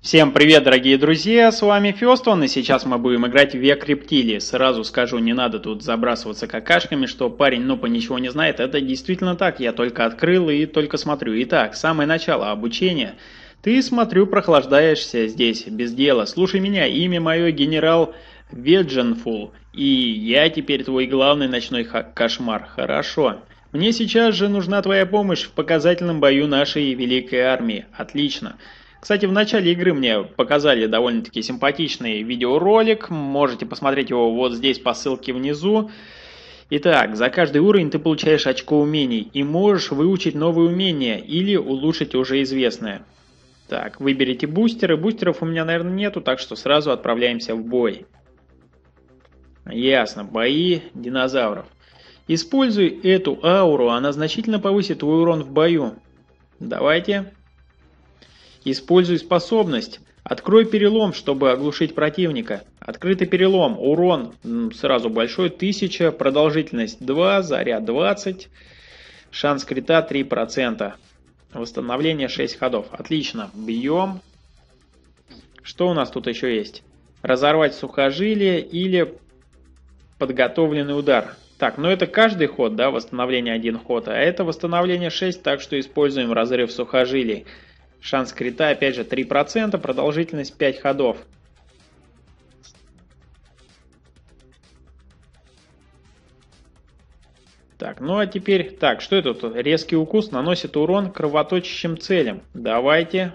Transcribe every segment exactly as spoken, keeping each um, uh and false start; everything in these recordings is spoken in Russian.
Всем привет, дорогие друзья, с вами Фёстон, и сейчас мы будем играть в Век Рептилии. Сразу скажу, не надо тут забрасываться какашками, что парень Нупа ничего не знает. Это действительно так, я только открыл и только смотрю. Итак, самое начало обучения. Ты, смотрю, прохлаждаешься здесь, без дела. Слушай меня, имя мое генерал Ведженфул, и я теперь твой главный ночной кошмар. Хорошо. Мне сейчас же нужна твоя помощь в показательном бою нашей великой армии. Отлично. Кстати, в начале игры мне показали довольно-таки симпатичный видеоролик, можете посмотреть его вот здесь по ссылке внизу. Итак, за каждый уровень ты получаешь очко умений и можешь выучить новые умения или улучшить уже известное. Так, выберите бустеры, бустеров у меня, наверное, нету, так что сразу отправляемся в бой. Ясно, бои динозавров. Используй эту ауру, она значительно повысит твой урон в бою. Давайте. Используй способность. Открой перелом, чтобы оглушить противника. Открытый перелом. Урон сразу большой. тысяча. Продолжительность два. Заряд двадцать. Шанс крита три процента. Восстановление шесть ходов. Отлично. Бьем. Что у нас тут еще есть? Разорвать сухожилие или подготовленный удар. Так, ну это каждый ход, да, восстановление один ход. А это восстановление шесть, так что используем разрыв сухожилий. Шанс крита, опять же, три процента, продолжительность пять ходов. Так, ну а теперь, так, что это тут? Резкий укус наносит урон кровоточащим целям. Давайте.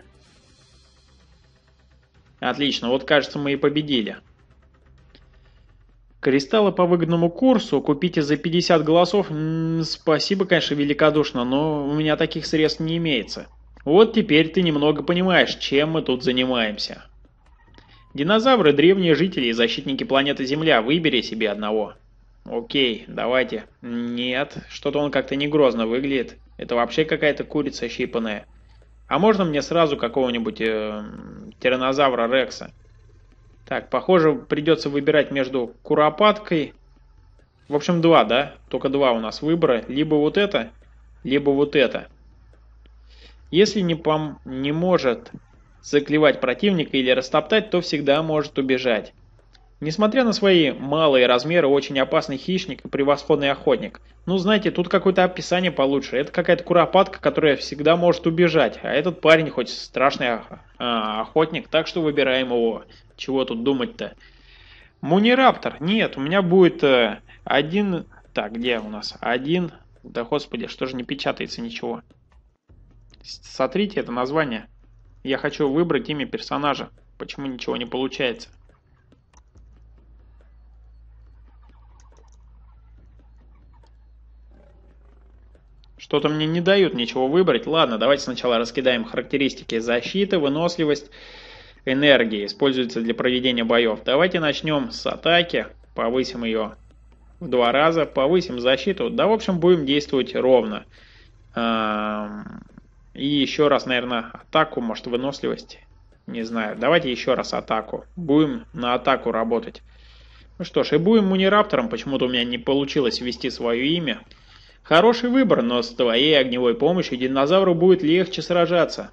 Отлично, вот кажется, мы и победили. Кристаллы по выгодному курсу купите за пятьдесят голосов. М-м, спасибо, конечно, великодушно, но у меня таких средств не имеется. Вот теперь ты немного понимаешь, чем мы тут занимаемся. Динозавры – древние жители и защитники планеты Земля. Выбери себе одного. Окей, давайте. Нет, что-то он как-то не грозно выглядит. Это вообще какая-то курица щипанная. А можно мне сразу какого-нибудь э, тираннозавра Рекса? Так, похоже, придется выбирать между куропаткой. В общем, два, да? Только два у нас выбора. Либо вот это, либо вот это. Если не, пом не может заклевать противника или растоптать, то всегда может убежать. Несмотря на свои малые размеры, очень опасный хищник и превосходный охотник. Ну, знаете, тут какое-то описание получше. Это какая-то куропатка, которая всегда может убежать. А этот парень хоть страшный а, охотник, так что выбираем его. Чего тут думать-то? Мунираптор. Нет, у меня будет э, один... Так, где у нас? Один... Да господи, что же не печатается ничего? Сотрите это название. Я хочу выбрать имя персонажа. Почему ничего не получается? Что-то мне не дают ничего выбрать. Ладно, давайте сначала раскидаем характеристики. Защита, выносливость, энергия. Используется для проведения боев. Давайте начнем с атаки. Повысим ее в два раза. Повысим защиту. Да, в общем, будем действовать ровно. И еще раз, наверное, атаку, может, выносливость. Не знаю. Давайте еще раз атаку. Будем на атаку работать. Ну что ж, и будем мунираптором. Почему-то у меня не получилось ввести свое имя. Хороший выбор, но с твоей огневой помощью динозавру будет легче сражаться.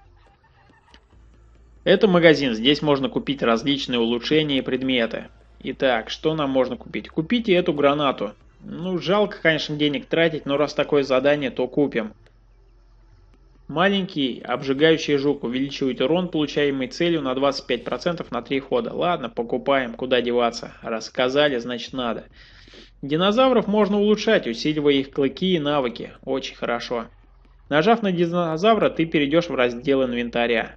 Это магазин. Здесь можно купить различные улучшения и предметы. Итак, что нам можно купить? Купите эту гранату. Ну, жалко, конечно, денег тратить, но раз такое задание, то купим. Маленький обжигающий жук увеличивает урон, получаемый целью на двадцать пять процентов на три хода. Ладно, покупаем, куда деваться. Рассказали, значит надо. Динозавров можно улучшать, усиливая их клыки и навыки. Очень хорошо. Нажав на динозавра, ты перейдешь в раздел инвентаря.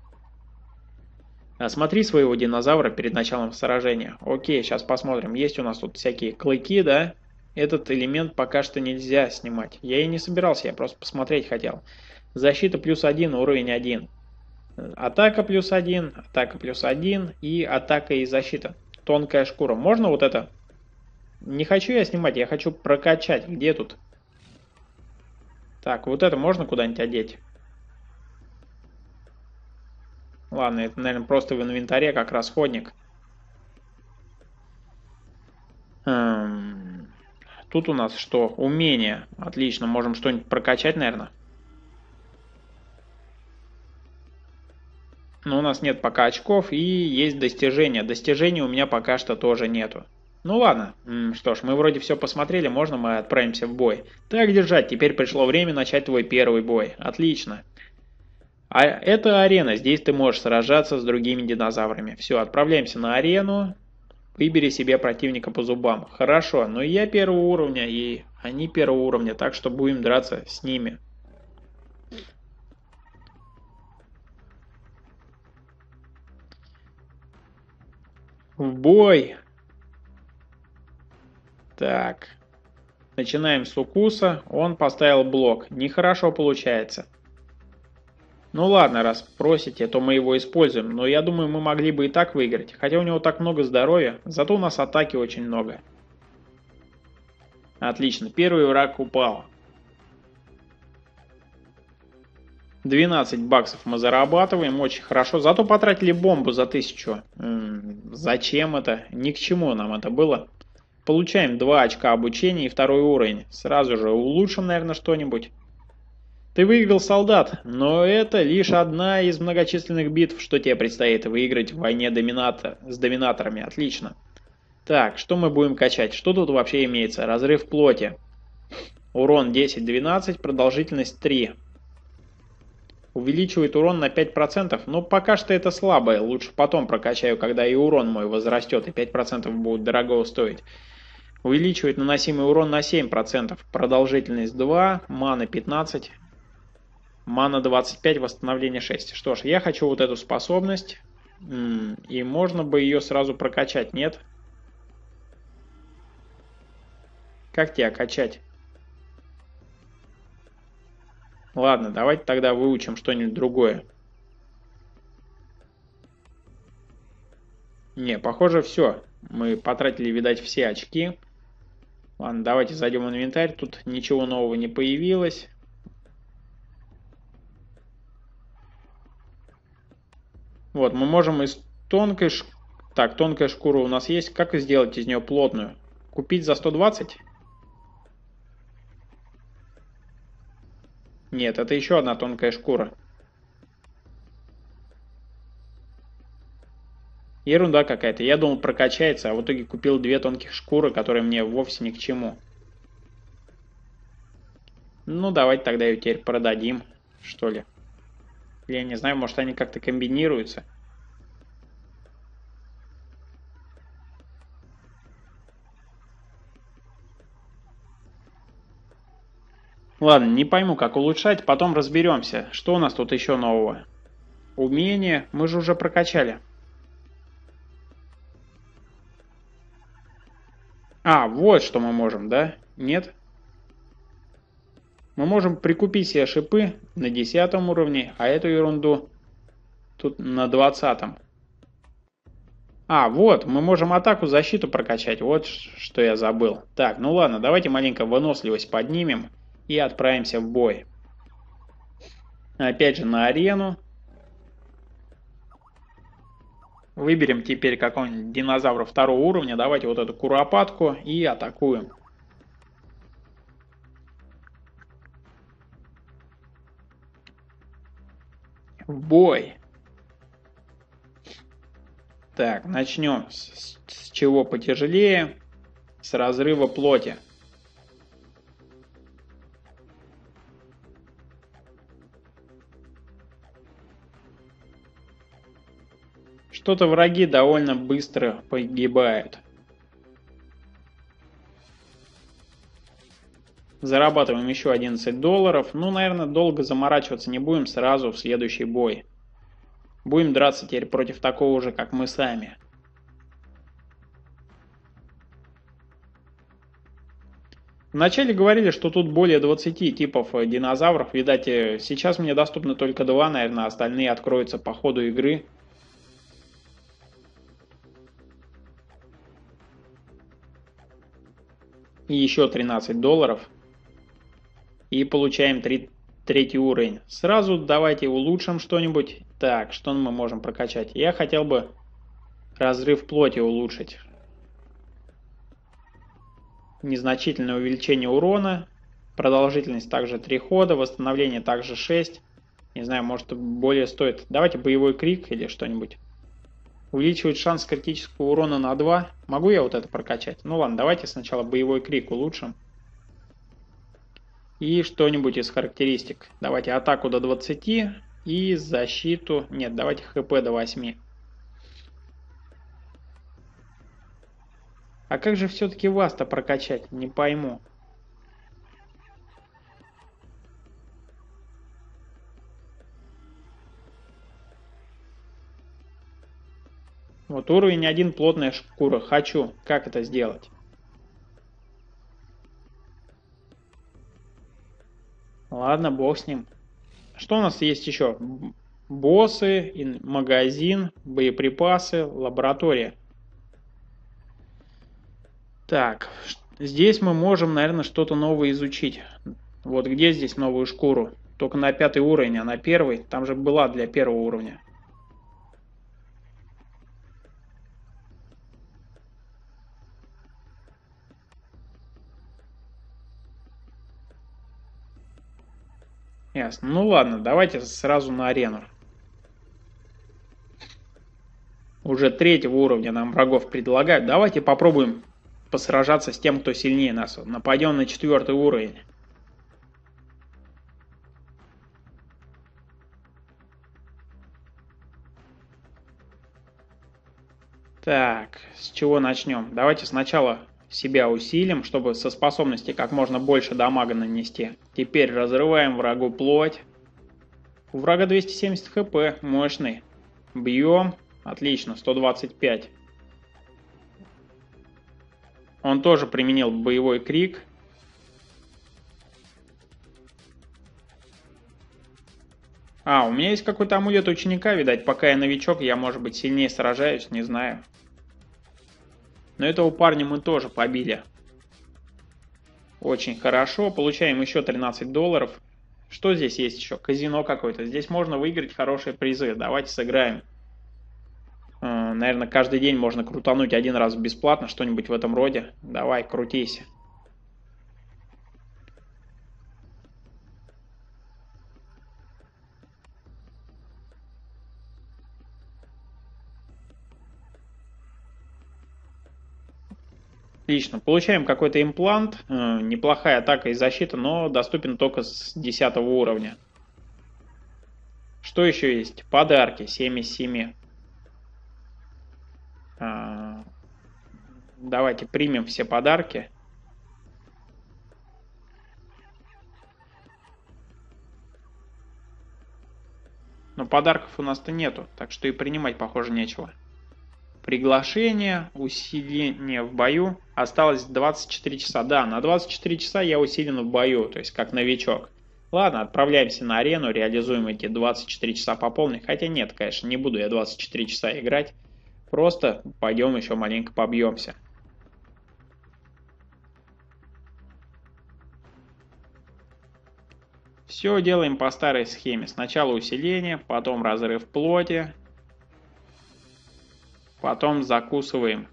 Осмотри своего динозавра перед началом сражения. Окей, сейчас посмотрим. Есть у нас тут всякие клыки, да? Этот элемент пока что нельзя снимать. Я и не собирался, я просто посмотреть хотел. Защита плюс один, уровень один. Атака плюс один, атака плюс один и атака и защита. Тонкая шкура. Можно вот это? Не хочу я снимать, я хочу прокачать. Где тут? Так, вот это можно куда-нибудь одеть? Ладно, это, наверное, просто в инвентаре как расходник. Эм, тут у нас что? Умение. Отлично, можем что-нибудь прокачать, наверное. Но у нас нет пока очков и есть достижения. Достижений у меня пока что тоже нету. Ну ладно, М, что ж, мы вроде все посмотрели, можно мы отправимся в бой. Так держать, теперь пришло время начать твой первый бой. Отлично. А это арена, здесь ты можешь сражаться с другими динозаврами. Все, отправляемся на арену. Выбери себе противника по зубам. Хорошо, но я первого уровня, и они первого уровня, так что будем драться с ними. В бой! Так. Начинаем с укуса. Он поставил блок. Нехорошо получается. Ну ладно, раз просите, то мы его используем. Но я думаю, мы могли бы и так выиграть. Хотя у него так много здоровья. Зато у нас атаки очень много. Отлично. Первый враг упал. двенадцать баксов мы зарабатываем. Очень хорошо. Зато потратили бомбу за тысячу. М-м, зачем это? Ни к чему нам это было. Получаем два очка обучения и второй уровень. Сразу же улучшим, наверное, что-нибудь. Ты выиграл, солдат, но это лишь одна из многочисленных битв, что тебе предстоит выиграть в войне домината... с доминаторами. Отлично. Так, что мы будем качать? Что тут вообще имеется? Разрыв плоти. Урон десять-двенадцать, продолжительность три. Увеличивает урон на пять процентов, но пока что это слабое. Лучше потом прокачаю, когда и урон мой возрастет, и пять процентов будет дорого стоить. Увеличивает наносимый урон на семь процентов. Продолжительность два, мана пятнадцать. Мана двадцать пять, восстановление шесть. Что ж, я хочу вот эту способность. И можно бы ее сразу прокачать, нет? Как тебя качать? Ладно, давайте тогда выучим что-нибудь другое. Не, похоже, все. Мы потратили, видать, все очки. Ладно, давайте зайдем в инвентарь. Тут ничего нового не появилось. Вот, мы можем из тонкой ш... Так, тонкая шкура у нас есть. Как сделать из нее плотную? Купить за сто двадцать? Нет, это еще одна тонкая шкура. Ерунда какая-то. Я думал, прокачается, а в итоге купил две тонких шкуры, которые мне вовсе ни к чему. Ну, давайте тогда ее теперь продадим, что ли. Я не знаю, может они как-то комбинируются. Ладно, не пойму, как улучшать, потом разберемся. Что у нас тут еще нового? Умение мы же уже прокачали. А, вот что мы можем, да? Нет? Мы можем прикупить себе шипы на десятом уровне, а эту ерунду тут на двадцатом. А, вот, мы можем атаку, защиту прокачать. Вот что я забыл. Так, ну ладно, давайте маленько выносливость поднимем и отправимся в бой. Опять же на арену. Выберем теперь какого-нибудь динозавра второго уровня. Давайте вот эту куропатку и атакуем. В бой. Так, начнем с, с чего потяжелее. С разрыва плоти. Что-то враги довольно быстро погибают. Зарабатываем еще одиннадцать долларов. Ну, наверное, долго заморачиваться не будем, сразу в следующий бой. Будем драться теперь против такого же, как мы сами. Вначале говорили, что тут более двадцати типов динозавров. Видать, сейчас мне доступны только два, наверное, остальные откроются по ходу игры. И еще тринадцать долларов. И получаем три, третий уровень. Сразу давайте улучшим что-нибудь. Так, что мы можем прокачать? Я хотел бы разрыв плоти улучшить. Незначительное увеличение урона. Продолжительность также три хода. Восстановление также шесть. Не знаю, может более стоит. Давайте боевой крик или что-нибудь. Увеличивает шанс критического урона на два. Могу я вот это прокачать? Ну ладно, давайте сначала боевой крик улучшим. И что-нибудь из характеристик. Давайте атаку до двадцати и защиту. Нет, давайте хп до восьми. А как же все-таки вас-то прокачать? Не пойму. Вот уровень один, плотная шкура. Хочу. Как это сделать? Ладно, бог с ним. Что у нас есть еще? Боссы, магазин, боеприпасы, лаборатория. Так, здесь мы можем, наверное, что-то новое изучить. Вот где здесь новую шкуру? Только на пятый уровень, а на первый? Там же была для первого уровня. Ясно. Ну ладно, давайте сразу на арену. Уже третьего уровня нам врагов предлагают. Давайте попробуем посражаться с тем, кто сильнее нас. Нападем на четвертый уровень. Так, с чего начнем? Давайте сначала себя усилим, чтобы со способности как можно больше дамага нанести. Теперь разрываем врагу плоть. У врага двести семьдесят хп, мощный. Бьем. Отлично, сто двадцать пять. Он тоже применил боевой крик. А, у меня есть какой-то амулет ученика, видать, пока я новичок, я, может быть, сильнее сражаюсь, не знаю. Но этого парня мы тоже побили. Очень хорошо, получаем еще тринадцать долларов. Что здесь есть еще? Казино какое-то. Здесь можно выиграть хорошие призы. Давайте сыграем. Наверное, каждый день можно крутануть один раз бесплатно, что-нибудь в этом роде. Давай, крутись. Отлично. Получаем какой-то имплант. Неплохая атака и защита, но доступен только с десятого уровня. Что еще есть? Подарки. семь из семи. Давайте примем все подарки. Но подарков у нас-то нету, так что и принимать, похоже, нечего. Приглашение, усиление в бою. Осталось двадцать четыре часа. Да, на двадцать четыре часа я усилен в бою, то есть как новичок. Ладно, отправляемся на арену, реализуем эти двадцать четыре часа по полной. Хотя нет, конечно, не буду я двадцать четыре часа играть. Просто пойдем еще маленько побьемся. Все делаем по старой схеме. Сначала усиление, потом разрыв плоти, потом закусываем.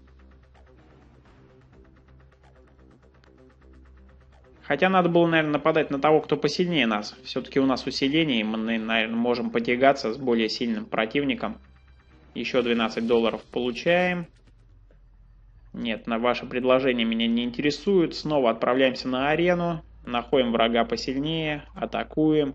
Хотя надо было, наверное, нападать на того, кто посильнее нас. Все-таки у нас усиление, и мы, наверное, можем потягаться с более сильным противником. Еще двенадцать долларов получаем. Нет, на ваше предложение меня не интересует. Снова отправляемся на арену. Находим врага посильнее. Атакуем.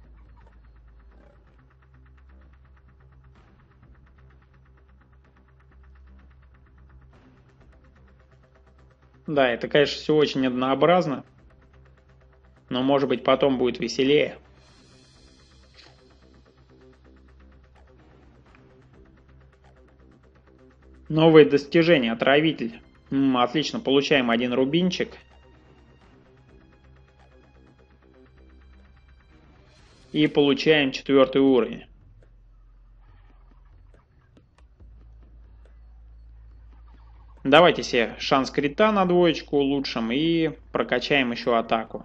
Да, это, конечно, все очень однообразно. Но, может быть, потом будет веселее. Новые достижения. Отравитель. М, отлично, получаем один рубинчик. И получаем четвертый уровень. Давайте себе шанс крита на двоечку улучшим и прокачаем еще атаку.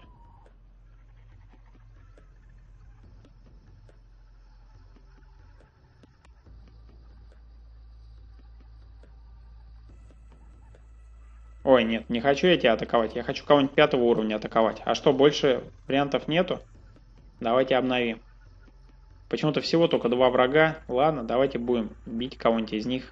Ой, нет, не хочу я тебя атаковать. Я хочу кого-нибудь пятого уровня атаковать. А что, больше вариантов нету? Давайте обновим. Почему-то всего только два врага. Ладно, давайте будем бить кого-нибудь из них.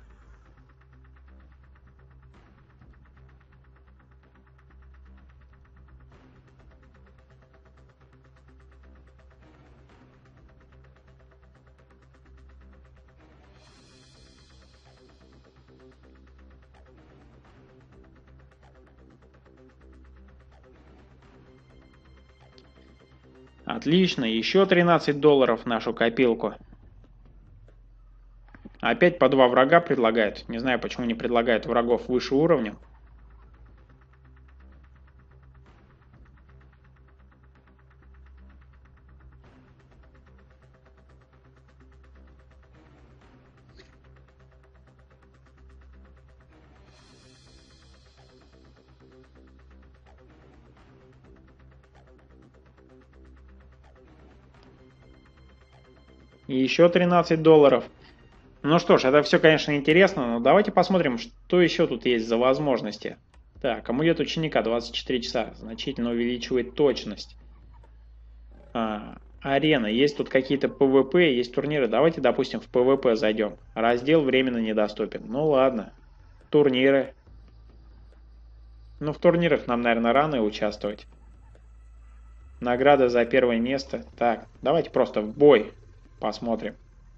Отлично, еще тринадцать долларов в нашу копилку. Опять по два врага предлагают. Не знаю, почему не предлагают врагов выше уровня. И еще тринадцать долларов. Ну что ж, это все, конечно, интересно, но давайте посмотрим, что еще тут есть за возможности. Так, амулет ученика двадцать четыре часа. Значительно увеличивает точность. А, арена. Есть тут какие-то пэ вэ пэ, есть турниры. Давайте, допустим, в пэ вэ пэ зайдем. Раздел временно недоступен. Ну ладно. Турниры. Ну в турнирах нам, наверное, рано участвовать. Награда за первое место. Так, давайте просто в бой посмотрим.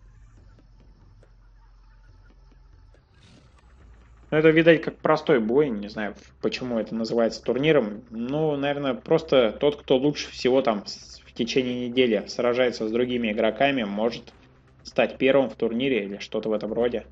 Ну, это, видать, как простой бой. Не знаю, почему это называется турниром. Ну, наверное, просто тот, кто лучше всего там в течение недели сражается с другими игроками, может стать первым в турнире или что-то в этом роде.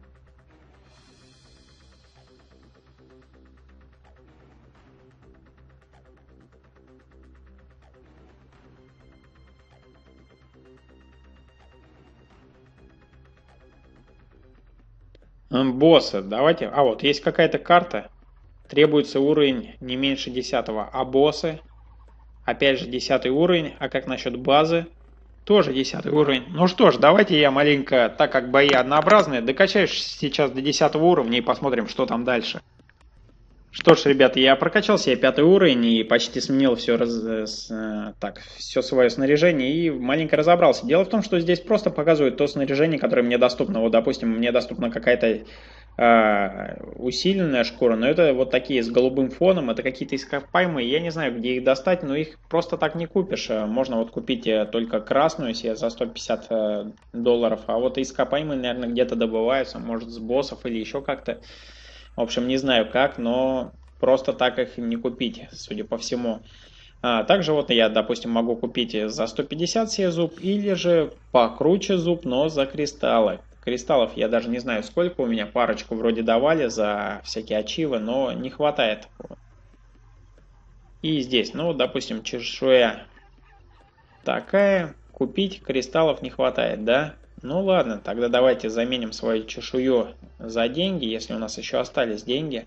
Боссы, давайте. А вот есть какая-то карта. Требуется уровень не меньше десятого. А боссы? Опять же десятый уровень. А как насчет базы? Тоже десятый уровень. Ну что ж, давайте я маленько, так как бои однообразные, докачаюсь сейчас до десятого уровня и посмотрим, что там дальше. Что ж, ребята, я прокачал себе пятый уровень и почти сменил все, раз, с, так, все свое снаряжение и маленько разобрался. Дело в том, что здесь просто показывают то снаряжение, которое мне доступно. Вот, допустим, мне доступна какая-то э, усиленная шкура, но это вот такие с голубым фоном, это какие-то ископаемые. Я не знаю, где их достать, но их просто так не купишь. Можно вот купить только красную себе за сто пятьдесят долларов, а вот ископаемые, наверное, где-то добываются, может, с боссов или еще как-то. В общем, не знаю как, но просто так их не купить, судя по всему. А, также вот я, допустим, могу купить за сто пятьдесят себе зуб, или же покруче зуб, но за кристаллы. Кристаллов я даже не знаю сколько, у меня парочку вроде давали за всякие ачивы, но не хватает. И здесь, ну, допустим, чешуя такая, купить кристаллов не хватает, да? Ну ладно, тогда давайте заменим свою чешую за деньги, если у нас еще остались деньги.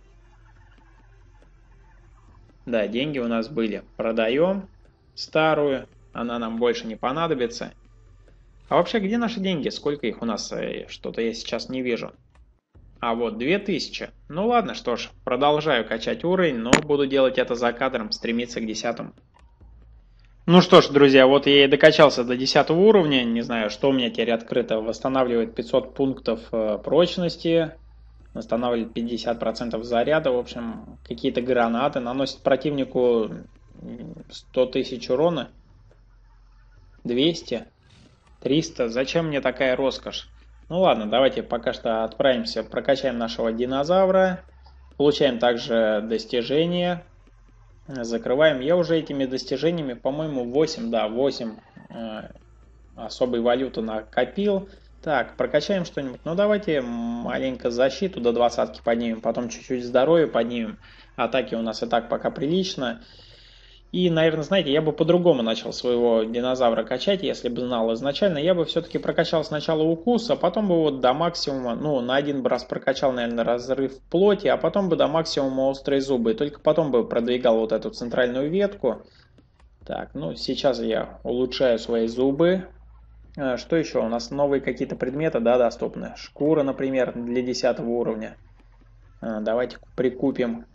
Да, деньги у нас были. Продаем старую, она нам больше не понадобится. А вообще, где наши деньги? Сколько их у нас? Что-то я сейчас не вижу. А вот две тысячи. Ну ладно, что ж, продолжаю качать уровень, но буду делать это за кадром, стремиться к десятому. Ну что ж, друзья, вот я и докачался до десятого уровня. Не знаю, что у меня теперь открыто. Восстанавливает пятьсот пунктов прочности. Восстанавливает пятьдесят процентов заряда. В общем, какие-то гранаты. Наносит противнику сто тысяч урона. двести. триста. Зачем мне такая роскошь? Ну ладно, давайте пока что отправимся. Прокачаем нашего динозавра. Получаем также достижения. Закрываем. Я уже этими достижениями, по-моему, восемь, да, восемь э, особой валюты накопил. Так, прокачаем что-нибудь. Ну, давайте маленько защиту до двадцатки поднимем, потом чуть-чуть здоровье поднимем. Атаки у нас и так пока прилично. И, наверное, знаете, я бы по-другому начал своего динозавра качать, если бы знал изначально. Я бы все-таки прокачал сначала укус, а потом бы вот до максимума, ну, на один раз прокачал, наверное, разрыв плоти, а потом бы до максимума острые зубы. И только потом бы продвигал вот эту центральную ветку. Так, ну, сейчас я улучшаю свои зубы. Что еще? У нас новые какие-то предметы, да, доступны. Шкура, например, для десятого уровня. Давайте прикупим.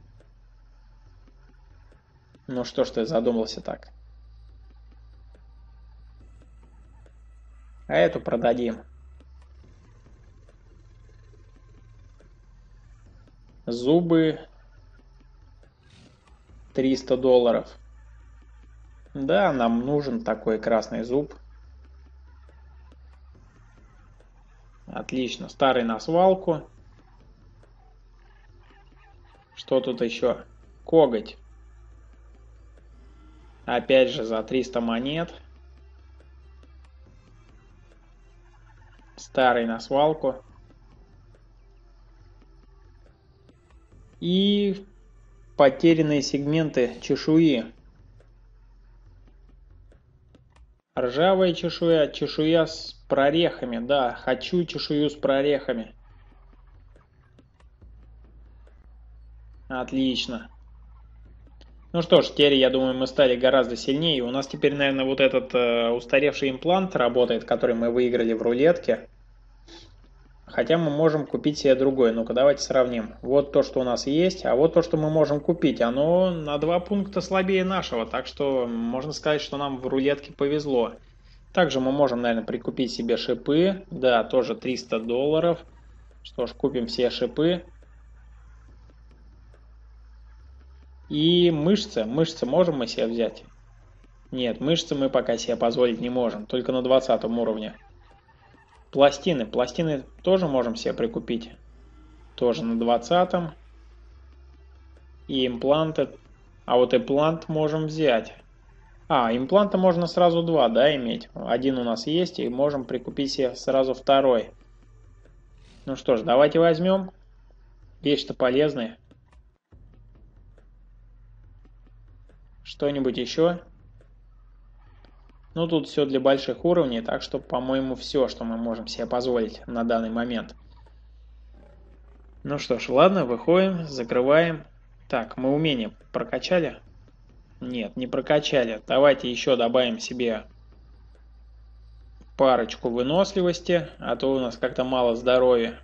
Ну что ж ты задумался так? А эту продадим. Зубы триста долларов. Да, нам нужен такой красный зуб. Отлично. Старый на свалку. Что тут еще? Коготь. Опять же за триста монет. Старый на свалку. И потерянные сегменты чешуи. Ржавая чешуя, чешуя с прорехами. Да, хочу чешую с прорехами. Отлично. Ну что ж, теперь, я думаю, мы стали гораздо сильнее. У нас теперь, наверное, вот этот э, устаревший имплант работает, который мы выиграли в рулетке. Хотя мы можем купить себе другой. Ну-ка, давайте сравним. Вот то, что у нас есть, а вот то, что мы можем купить. Оно на два пункта слабее нашего. Так что можно сказать, что нам в рулетке повезло. Также мы можем, наверное, прикупить себе шипы. Да, тоже триста долларов. Что ж, купим все шипы. И мышцы. Мышцы можем мы себе взять? Нет, мышцы мы пока себе позволить не можем. Только на двадцатом уровне. Пластины. Пластины тоже можем себе прикупить. Тоже на двадцатом. И импланты. А вот имплант можем взять. А, импланта можно сразу два, да, иметь. Один у нас есть, и можем прикупить себе сразу второй. Ну что ж, давайте возьмем. Вещи-то полезные. Что-нибудь еще? Ну, тут все для больших уровней, так что, по-моему, все, что мы можем себе позволить на данный момент. Ну что ж, ладно, выходим, закрываем. Так, мы умение прокачали? Нет, не прокачали. Давайте еще добавим себе парочку выносливости, а то у нас как-то мало здоровья.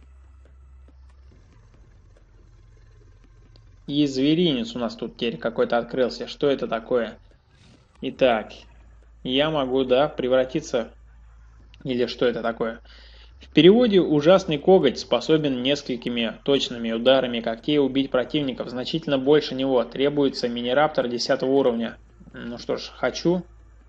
И зверинец у нас тут теперь какой-то открылся. Что это такое? Итак, я могу, да, превратиться... Или что это такое? В переводе «ужасный коготь» способен несколькими точными ударами когтей убить противников значительно больше него. Требуется мини-раптор десятого уровня. Ну что ж, хочу.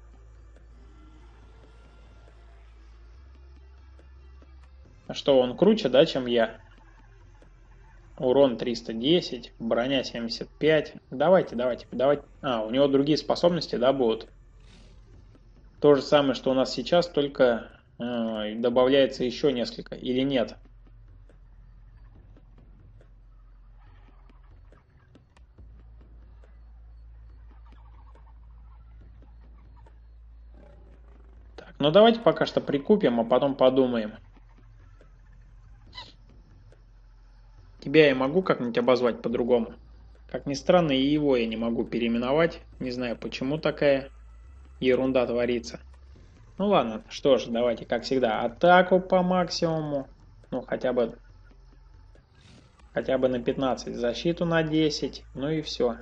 А что, он круче, да, чем я? Урон триста десять, броня семьдесят пять. Давайте, давайте, давайте. А, у него другие способности, да, будут? То же самое, что у нас сейчас, только э, добавляется еще несколько. Или нет? Так, ну давайте пока что прикупим, а потом подумаем. Тебя я могу как-нибудь обозвать по-другому? Как ни странно, и его я не могу переименовать. Не знаю, почему такая ерунда творится. Ну ладно, что ж, давайте, как всегда, атаку по максимуму. Ну, хотя бы, хотя бы на пятнадцать, защиту на десять, ну и все.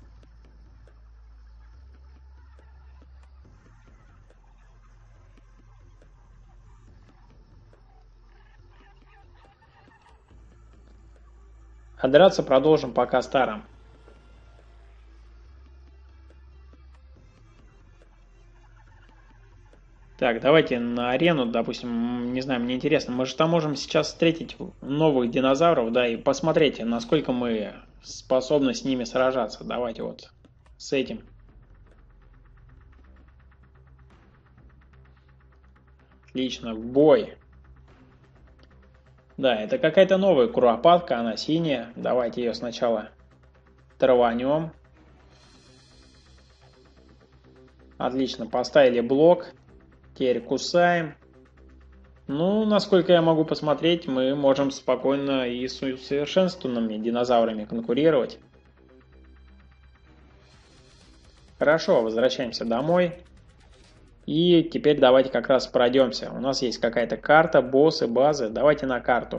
А драться продолжим пока старым. Так, давайте на арену, допустим, не знаю, мне интересно, мы же там можем сейчас встретить новых динозавров, да, и посмотреть, насколько мы способны с ними сражаться. Давайте вот с этим. Отлично, в бой. Да, это какая-то новая куропатка, она синяя. Давайте ее сначала траванем. Отлично, поставили блок. Теперь кусаем. Ну, насколько я могу посмотреть, мы можем спокойно и с усовершенствованными динозаврами конкурировать. Хорошо, возвращаемся домой. И теперь давайте как раз пройдемся. У нас есть какая-то карта, боссы, базы. Давайте на карту.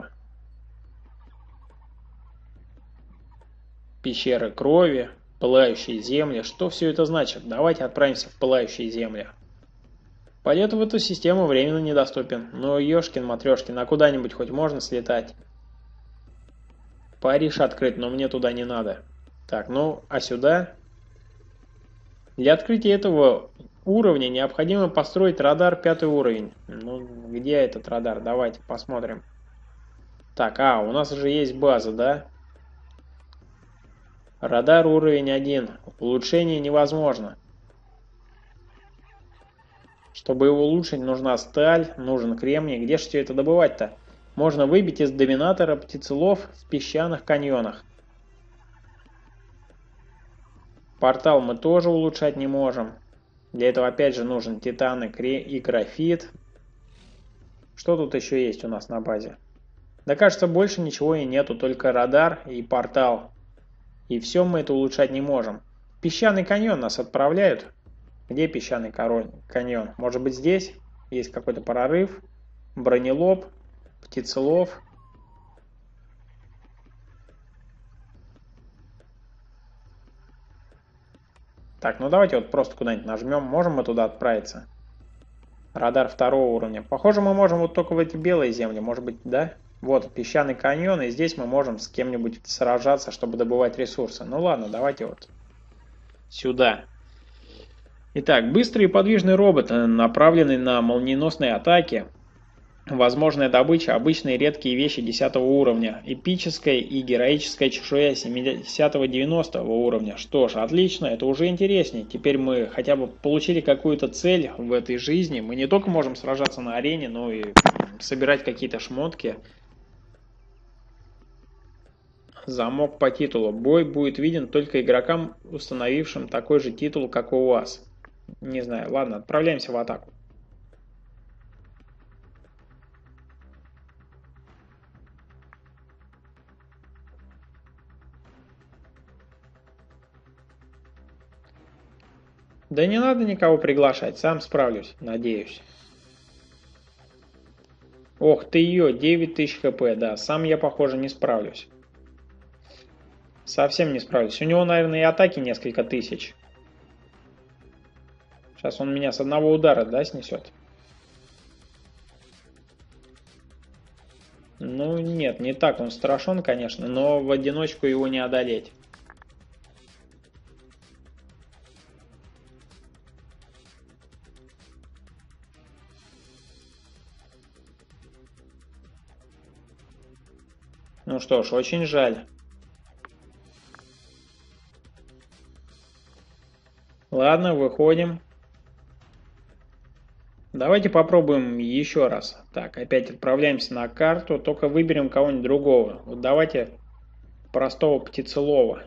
Пещеры крови, пылающие земли. Что все это значит? Давайте отправимся в пылающие земли. Полет в эту систему временно недоступен. Но ёшкин-матрёшкин, а куда-нибудь хоть можно слетать? Париж открыт, но мне туда не надо. Так, ну, а сюда? Для открытия этого уровня необходимо построить радар пятый уровень. Ну, где этот радар? Давайте посмотрим. Так, а, у нас уже есть база, да? Радар уровень один. Улучшение невозможно. Чтобы его улучшить, нужна сталь, нужен кремний. Где же все это добывать-то? Можно выбить из доминатора птицелов в песчаных каньонах. Портал мы тоже улучшать не можем. Для этого опять же нужен титан и графит. Что тут еще есть у нас на базе? Да кажется, больше ничего и нету, только радар и портал. И все мы это улучшать не можем. Песчаный каньон нас отправляют. Где песчаный каньон? Может быть здесь есть какой-то прорыв, бронелоб, птицелов. Так, ну давайте вот просто куда-нибудь нажмем. Можем мы туда отправиться? Радар второго уровня. Похоже, мы можем вот только в эти белые земли. Может быть, да? Вот песчаный каньон, и здесь мы можем с кем-нибудь сражаться, чтобы добывать ресурсы. Ну ладно, давайте вот сюда. Итак, быстрый и подвижный робот, направленный на молниеносные атаки. Возможная добыча, обычные редкие вещи десятого уровня, эпическая и героическая чешуя семидесятого-девяностого уровня. Что ж, отлично, это уже интереснее. Теперь мы хотя бы получили какую-то цель в этой жизни. Мы не только можем сражаться на арене, но и собирать какие-то шмотки. Замок по титулу. Бой будет виден только игрокам, установившим такой же титул, как у вас. Не знаю, ладно, отправляемся в атаку. Да не надо никого приглашать, сам справлюсь, надеюсь. Ох ты ее, девять тысяч хп, да, сам я, похоже, не справлюсь. Совсем не справлюсь. У него, наверное, и атаки несколько тысяч. Сейчас он меня с одного удара, да, снесет? Ну нет, не так он страшен, конечно, но в одиночку его не одолеть. Ну что ж, очень жаль. Ладно, выходим. Давайте попробуем еще раз. Так, опять отправляемся на карту, только выберем кого-нибудь другого. Вот давайте простого птицелова.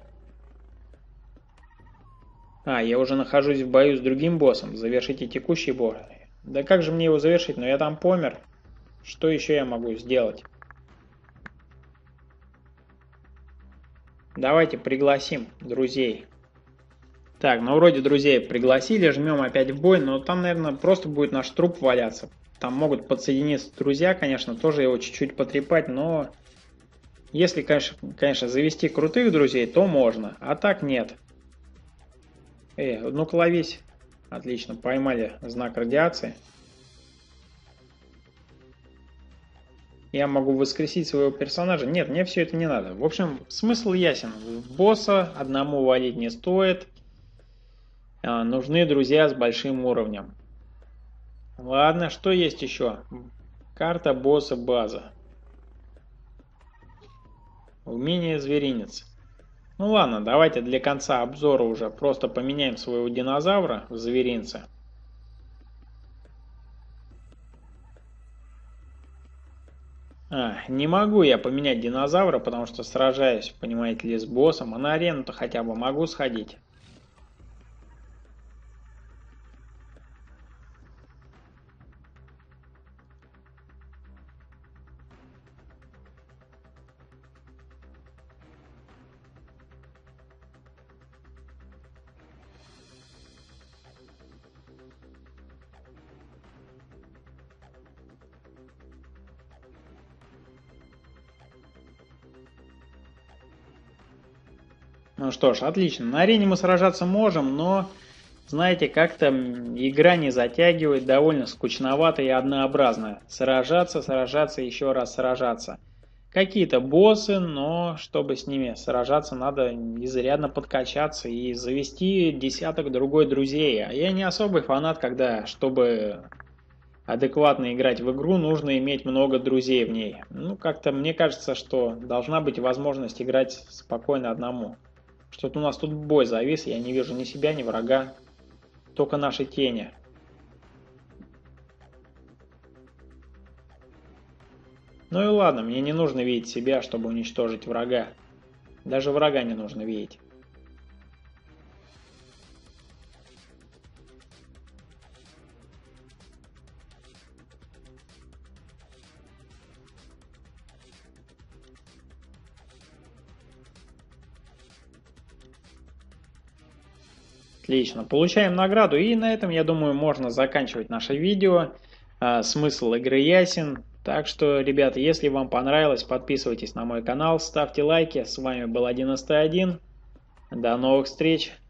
А, я уже нахожусь в бою с другим боссом. Завершите текущий бой. Да как же мне его завершить? Но я там помер. Что еще я могу сделать? Давайте пригласим друзей. Так, ну вроде друзей пригласили, жмем опять в бой, но там, наверное, просто будет наш труп валяться. Там могут подсоединиться друзья, конечно, тоже его чуть-чуть потрепать, но если, конечно, конечно, завести крутых друзей, то можно, а так нет. Эй, ну-ка ловись. Отлично, поймали знак радиации. Я могу воскресить своего персонажа. Нет, мне все это не надо. В общем, смысл ясен. Босса одному валить не стоит. А, нужны друзья с большим уровнем. Ладно, что есть еще? Карта босса база. Умение зверинец. Ну ладно, давайте для конца обзора уже просто поменяем своего динозавра в зверинца. А, не могу я поменять динозавра, потому что сражаюсь, понимаете ли, с боссом. А на арену-то хотя бы могу сходить. Ну что ж, отлично. На арене мы сражаться можем, но Знаете, как-то м, игра не затягивает, довольно скучновато и однообразно. Сражаться, сражаться, еще раз сражаться. Какие-то боссы, но чтобы с ними сражаться, надо изрядно подкачаться и завести десяток другой друзей. А я не особый фанат, когда, чтобы адекватно играть в игру, нужно иметь много друзей в ней. Ну, как-то мне кажется, что должна быть возможность играть спокойно одному. Что-то у нас тут бой завис, я не вижу ни себя, ни врага, только наши тени. Ну и ладно, мне не нужно видеть себя, чтобы уничтожить врага. Даже врага не нужно видеть. Отлично, получаем награду, и на этом, я думаю, можно заканчивать наше видео. А, смысл игры ясен. Так что, ребята, если вам понравилось, подписывайтесь на мой канал, ставьте лайки. С вами был одиннадцатый один. До новых встреч!